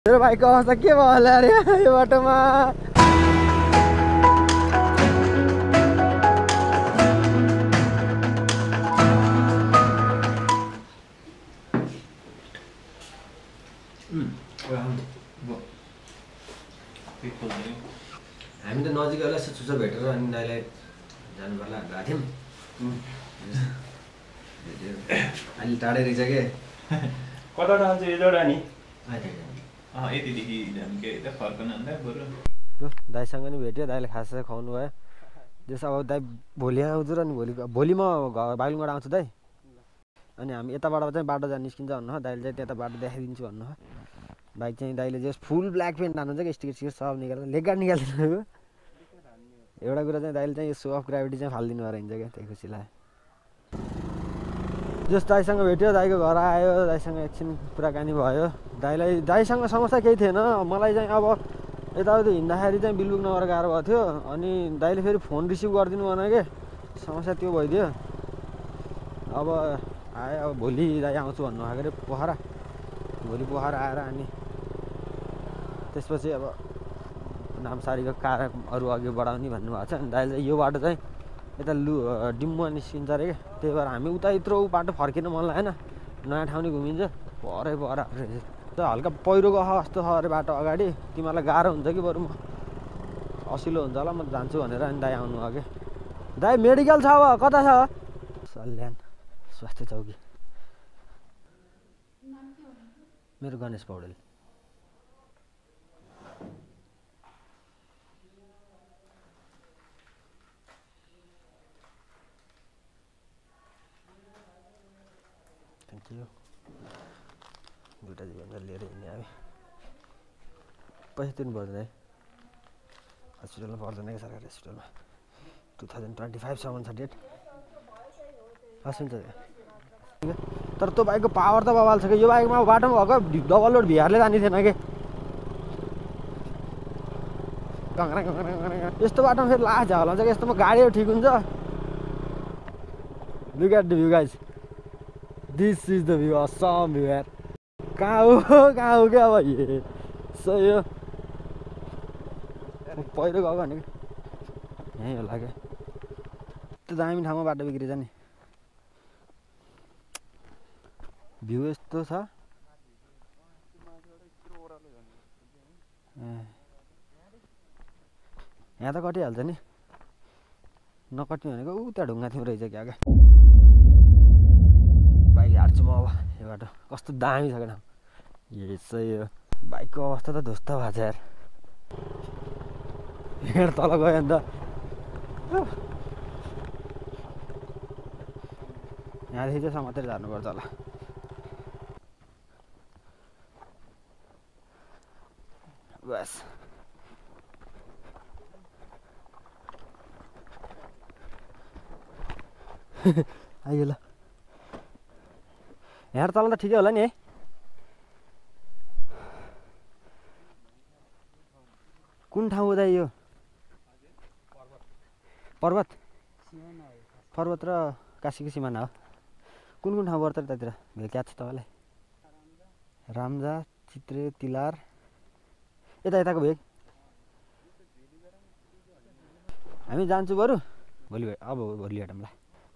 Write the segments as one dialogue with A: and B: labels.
A: मेरो भाइको अवस्था के भयो होला अरे यो बाटोमा। हामी त नजिक होला छुच्चा भेटेर अनि दाइलाई जानु पर्ला गएको थियौँ। अलि टाढै रहेछ के
B: कता जान्छ यो जोडा नि
C: यतिदेखि के फर्कन अन्त बरु
A: ल दाइसँग नि भेट्यो, दाइले खासा खुवाउनु भयो। त्यसो अब दाइ भोलि आउँछु र नि भोलि म बागलुङबाट आउँछु दाइ। अनि हामी यताबाट चाहिँ बाटो जान निस्किन्छ भन्नु हो, दाइले चाहिँ त्यता बाटो देखाइदिन्छु भन्नु हो। बाइक चाहिँ दाइले जस्ट फुल ब्ल्याक पेन्ट हाल्नुहुन्छ कि स्टिकर सिकर सब निकालेर लेग गार्ड निकालिदिनु। एउटा कुरा चाहिँ दाइले चाहिँ सो अफ ग्राभिटी चाहिँ फालिदिनु भएर हिँड्छ क्या, त्यही खुसी लाग्यो। जस दाइसँग भेट्यो, दाइको घर आयो, दाइसँग एकछिन कुराकानी भयो। दाइसँग समस्या केही थिएन। मलाई चाहिँ अब यताउति हिँड्दाखेरि चाहिँ बिलबुक नगर गाह्रो भएको थियो। अनि दाइले फेरि फोन रिसिभ गरिदिनु भएन कि, समस्या त्यो भइदियो। अब आयो, अब भोलि दाइ आउँछु भन्नुभएको अरे पोखरा। भोलि पोखरा आएर अनि त्यसपछि अब नामसारीको कारहरू अघि बढाउने भन्नुभएको छ। अनि दाइले यो बाटो चाहिँ यता डिम्बुवा निस्किन्छ अरे क्या, त्यही भएर हामी उता यत्रो बाटो फर्किनु मन लागेन, नयाँ ठाउँ नै घुमिन्छ। परै रहेछ हल्का पहिरोको जस्तो छ अरे बाटो अगाडि, तिमीहरूलाई गाह्रो हुन्छ कि बरु म असिलो हुन्छ होला म जान्छु भनेर अनि दाइ आउनु अघि। दाइ मेडिकल छ अब कता छ? सल्यान स्वास्थ्य चौकी। मेरो गणेश पौडेल। Thank you. दुईवटा जीवन लिएर हिँड्ने हामी। पैसा तिर्नु पर्दैन है, हस्पिटलमा पर्दैन क्या, सरकारी हस्पिटलमा। 2025सम्म छ डेट। हस् हुन्छ। तर त्यो बाइकको पावर त बवाल छ कि, यो बाइकमा बाटोमा भएको डबल लोड भिआरले जाने थिएन कि। यस्तो बाटोमा फेरि लास्ट झगडा हुन्छ कि, यस्तोमा गाडीहरू ठिक हुन्छ। Look at the view guys, this is the view, Assam view यार। कहाँ हो क्या अब ये सही हो। पहिरो गएको भनेको यहीँ होला क्या, त्यो दामी ठाउँमा बाटो बिग्रिन्छ नि। भ्यू यस्तो छ। यहाँ त कटिहाल्छ नि, नकट्ने भनेको ऊ त्यहाँ ढुङ्गा थियो रहेछ क्या। बाइक हार्छु म अब यो बाटो, कस्तो दामी छ क्या। यसै हो, बाइकको अवस्था त ध्वस्त भएको छ यार। यहाँ तल गयो अन्त यहाँदेखि चाहिँ समातेर झार्नुपर्छ होला। बस आइयो ल, यहाँ तल त ठिकै होला नि है। कुन ठाउँ हो दाइ यो? पर्वत पर्वत र काशीको सिमाना हो। कुन कुन ठाउँ पर्छ त्यतातिर भेट याद छ तपाईँलाई? राम्जा, चित्रे, तिलार, यताको भेग। हामी जान्छु बरु भोलि, अब भोलि भेटौँला।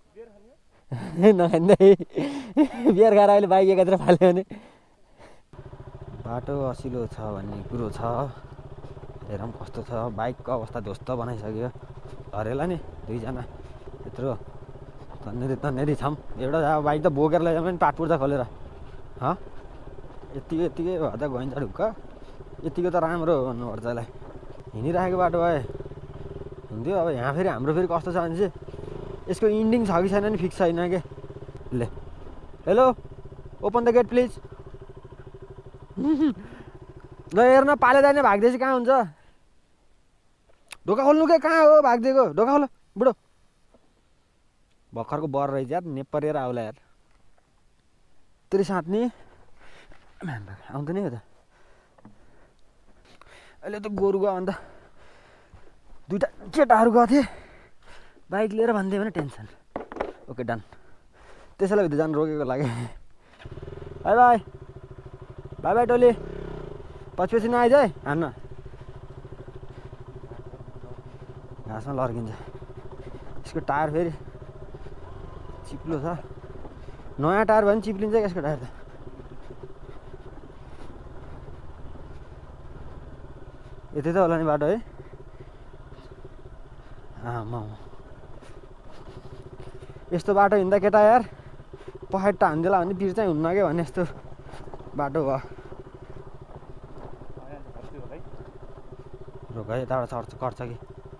A: नखाँदै बिहार खाएर अहिले बाइक एकातिर फाल्यो भने। बाटो असिलो छ भन्ने कुरो छ, हेरौँ कस्तो छ। बाइकको अवस्था ध्वस्त बनाइसक्यो। झरेला नि दुईजना यत्रो तन्नेरी छौँ। एउटा बाइक त बोकेर लैजाउँ नि, पाट पुर्जा खोलेर। यतिकै भए त गइन्छ ढुक्क। यतिको त राम्रो हो भन्नुपर्छ यसलाई। हिँडिराखेको बाटो भए हुन्थ्यो। अब यहाँ फेरि हाम्रो फेरि कस्तो छ भने चाहिँ यसको इन्डिङ छ कि छैन नि फिक्स छैन के। ले hello, open the gate please. ल हेर्न, पाले दाइ नै भाग्दैछ, कहाँ हुन्छ? ढोका खोल्नु के, कहाँ हो भागिदिएको? ढोका खोल बुढो। भर्खरको बर रहेछ यार, नेपरेर आउला यार। तेरो साथ नि आउँदैन नि त। अहिले त गोरु गयो अन्त दुईवटा केटाहरू गएको थिएँ बाइक लिएर, भन्थ्यो भने टेन्सन। Okay done. त्यसैलाई भित्र जानु रोकेको लागि। बाई बाई बाई बाई टोली। पछि नआइज है हान्न घाँसमा लड्किन्छ यसको टायर फेरि चिप्लो छ नयाँ टायर भयो भने चिप्लिन्छ यसको टायर त यतै त होला नि बाटो है आमा यस्तो बाटो हिँड्दा केटा यार पखेटा हान्देला भने पिर चाहिँ हुन्न क्या भन्ने यस्तो बाटो भयो रोक है यताबाट कट्छ कि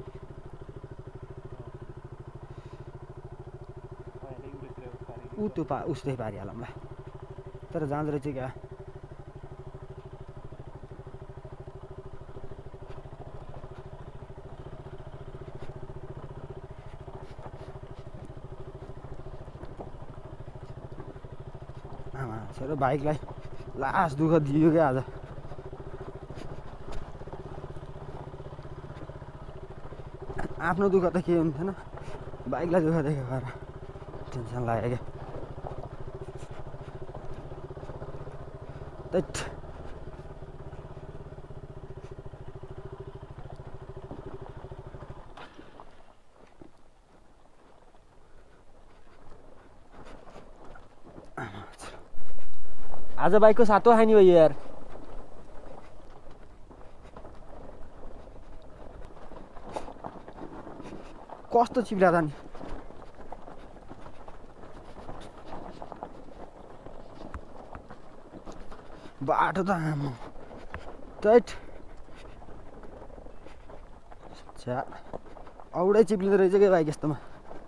A: ऊ त्यो उस्तै पारिहालौँ ल तर जाँदो रहेछ क्या छोरो बाइकलाई लास्ट दुःख दियो क्या आज आफ्नो दुःख त के हुन्थेन बाइकलाई दुःख देखेको भएर टेन्सन लाग्यो क्या त्यट आज बाइकको सातो खानी भयो यार कस्तो चिप्ला त नि बाटो त आमा टैट छ्या औडै चिप्लिँदो रहेछ क्या बाइक यस्तोमा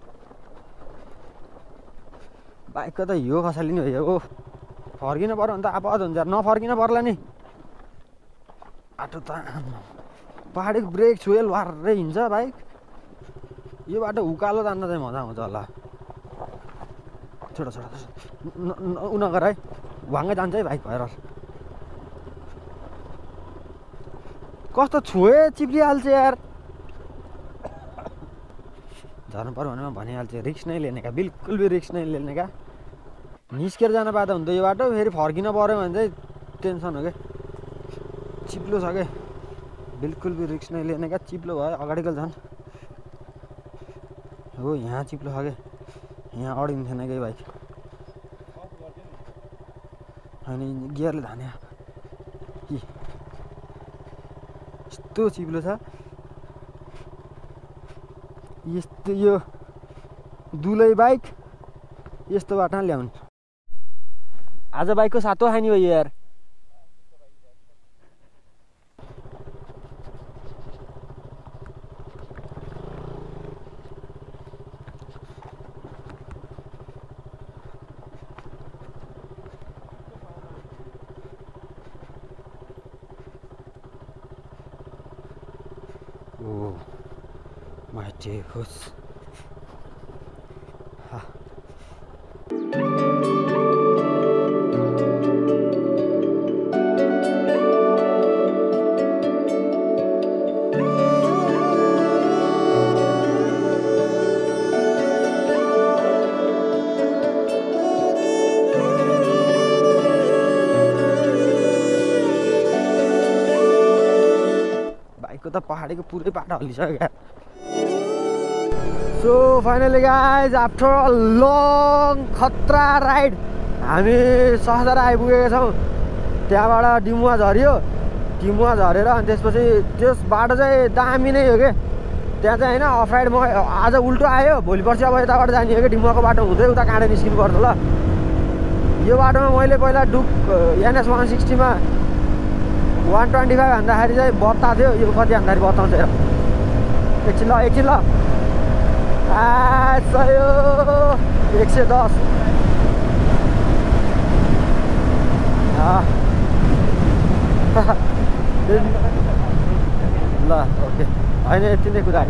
A: बाइकको त हियो खसालिने भयो हो फर्किन पर्यो भने त आपद हुन्छ नफर्किन पर्ला नि बाटो त आमा पहाडीको ब्रेक छुएल वार्रै हिँड्छ बाइक यो बाटो उकालो जान्न चाहिँ मजा आउँछ होला छोडो छोडो उ नगर है वाङ्गै जान्छ है बाइक भएर कस्तो छोए चिप्लिहाल्छ यार झर्नु पर्यो भने भनिहाल्छ रिक्स नै लिने क्या बिल्कुल भी रिक्स नै लिने क्या निस्केर जान पाए त हुन्छ यो बाटो फेरि फर्किन पर्यो भने चाहिँ टेन्सन हो क्या चिप्लो छ क्या बिल्कुल भी रिक्स नै लिने क्या चिप्लो भयो अगाडिको झन् हो यहाँ चिप्लो छ क्या यहाँ अडिन्थेन कि बाइक अनि गियरले धाने कि यस्तो चिप्लो छ यस्तो यो दुलै बाइक यस्तो बाटो ल्याउनु आज बाइकको सातो खानी भयो यार Oh my dear host. त पहाडीको पुरै बाटो हल्लिसक्यो so finally guys after a long खतरा राइड हामी सहजरा आइपुगेका छौँ त्यहाँबाट डिमुवा झऱ्यो डिमुवा झरेर अनि त्यसपछि त्यस बाटो चाहिँ दामी नै हो क्या त्यहाँ चाहिँ होइन अफ राइड म आज उल्टो आयो भोलि पर्सि अब यताबाट जाने हो क्या डिमुवाको बाटो हुँदै उता काँडे निस्किनु पर्छ ल यो बाटोमा मैले पहिला डुक NS 160मा 125 भन्दाखेरि चाहिँ बत्ता थियो यो कति भन्दाखेरि बताउँछ एकछिन ल 110 ल ओके होइन यति नै कुरा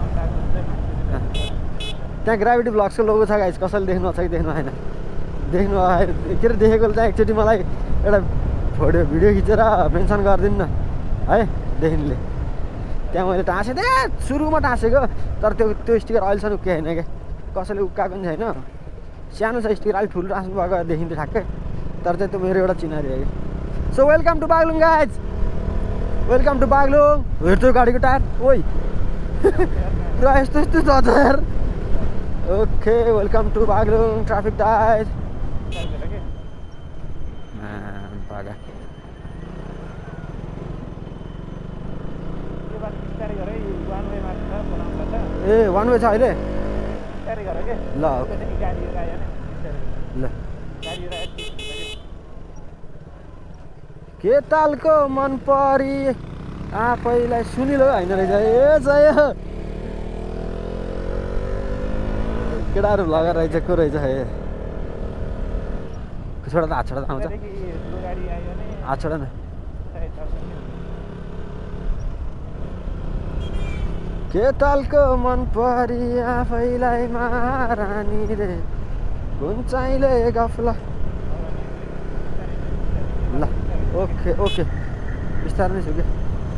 A: त्यहाँ ग्राभिटी ब्लग्सको लोगो छ गाइस कसैले देख्नु छ कि देख्नु होइन देख्नु के अरे देखेको चाहिँ एकचोटि मलाई एउटा भिडियो खिचेर मेन्सन गरिदिनु न है देखिनुले त्यहाँ मैले टाँसेँ थिएँ सुरुमा टाँसेको तर त्यो स्टिकर अहिलेसम्म उक्किएको छैन क्या कसैले उक्काएको पनि छैन सानो छ स्टिकर अलिक ठुलो टाँस्नु भएको देखिन्थ्यो ठ्याक्कै तर चाहिँ त्यो मेरो एउटा चिनारी हो कि so welcome to Baglung guys welcome to Baglung. हेर्छु गाडीको टायर ओइ पुरा यस्तो यस्तो छ त यार। Okay welcome to Baglung traffic tyre पागा ए वान वे छ अहिले ल ल के तालको मन परी आफैलाई सुनिलो होइन रहेछ ए जय केटाहरू लगाएर रहेछ को रहेछ हे छोडा त हात छोडा त आउँछ हात छोडा न के तालको मन परी आफैलाई महारानी रे कुन चाहिँले गफला ल ओके ओके बिस्तारै नै छु कि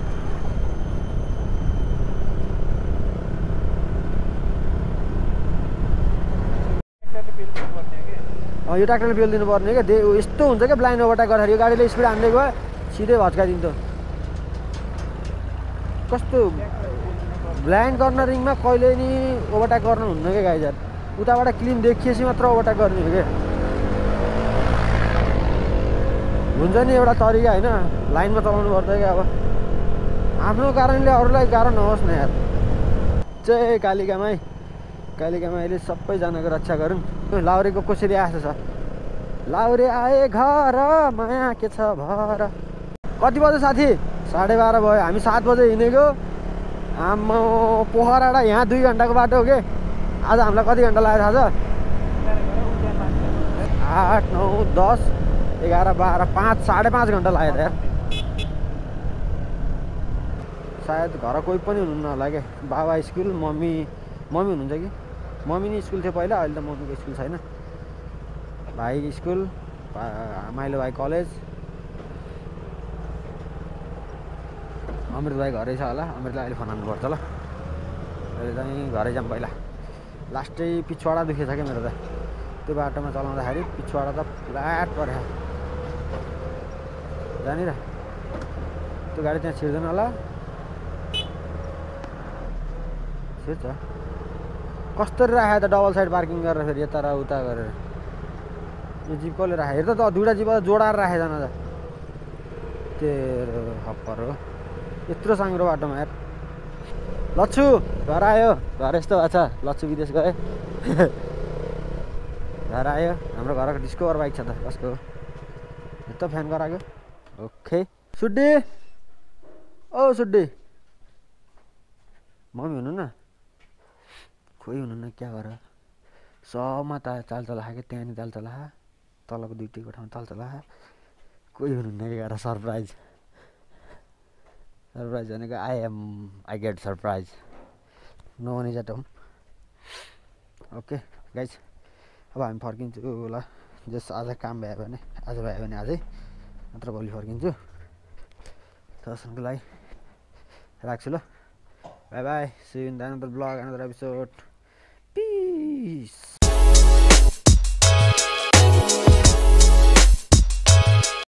A: यो ट्र्याक्टरले बेल दिनुपर्ने क्या यस्तो हुन्छ क्या ब्लाइन्ड ओभरटेक गर्दाखेरि यो गाडीले स्पिड हान्दै गयो सिधै भच्काइदिन्छ कस्तो ब्लाइन्ड कर्नरिङमा कहिले नि ओभरटेक गर्नु हुन्न क्या गाइजर उताबाट क्लिन देखिएपछि मात्र ओभरटेक गर्ने हो क्या हुन्छ नि एउटा तरिका होइन लाइनमा चलाउनु पर्छ क्या अब आफ्नो कारणले अरूलाई गाह्रो नहोस् न यार जय कालिकामाई कालिकामाईले सबैजनाको रक्षा गरून् लाउरेको कसरी आएको छ लाउरे आए घर माया के छ भर कति बज्यो साथी 12:30 भयो हामी 7 बजे हिँडेको आम्मा पोखराबाट यहाँ 2 घन्टाको बाटो हो कि आज हामीलाई कति घन्टा लाग्यो थाहा छ 8 9 10 11 12 5 5.5 घन्टा लाग्यो त यार सायद घर कोही पनि हुनुहुन्न होला क्या बाबा स्कुल मम्मी हुनुहुन्छ कि मम्मी नि स्कुल थियो पहिला अहिले त मम्मीको स्कुल छैन भाइ स्कुल माइलो भाइ कलेज अमृत भाइ घरै छ होला अमृतलाई अहिले फोन हान्नुपर्छ ल अहिले चाहिँ घरै जाऊँ पहिला लास्टै पिछवाडा दुखेछ क्या मेरो त त्यो बाटोमा चलाउँदाखेरि पिछवाडा त फ्ल्याट पऱ्यो जानेर त्यो गाडी त्यहाँ छिर्दैन होला छिर्छ कसरी राखेको त डबल साइड पार्किङ गरेर फेरि यता र उता गरेर यो जिप कसले राखेको हेर त दुईवटा जिप जोडाएर राखेदैन त तेरो हप्पर हो यत्रो साङ्ग्रो बाटोमा यार लच्छु घर आयो घर यस्तो भएको छ लच्छु विदेश गयो घर आयो हाम्रो घरको डिस्कभर बाइक छ त कसको हो यस्तो फ्यान गराएको ओके सुड्डी ओ सुड्डी मम्मी हुनु न खोइ हुनुहुन्न क्या गर सबमा त चालचला कि त्यहाँ नि चालचला तलको दुईटीको ठाउँ चालचला कोही हुनुहुन्न कि गरेर सरप्राइज भनेको I get surprise no one is at home okay guys अब हामी फर्किन्छु ल जस आज काम भयो भने आजै नत्र भोलि फर्किन्छु दर्शनको लागि राख्छु ल bye bye see you in the another blog another episode Peace.